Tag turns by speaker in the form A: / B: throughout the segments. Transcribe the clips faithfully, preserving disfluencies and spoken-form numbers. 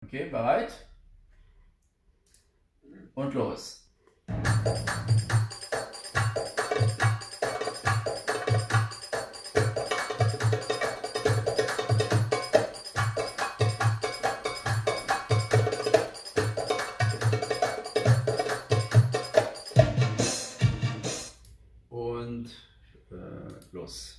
A: Okay, bereit? Und los. Und äh, los.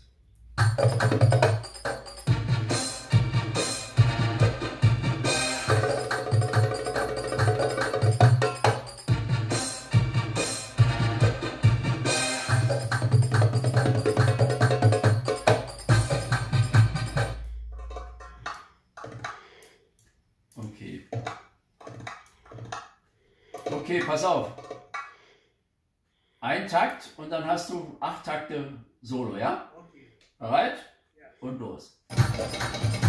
A: Okay. Okay, pass auf. Ein Takt und dann hast du acht Takte Solo, ja?
B: Okay.
A: Bereit?
B: Ja.
A: Und los.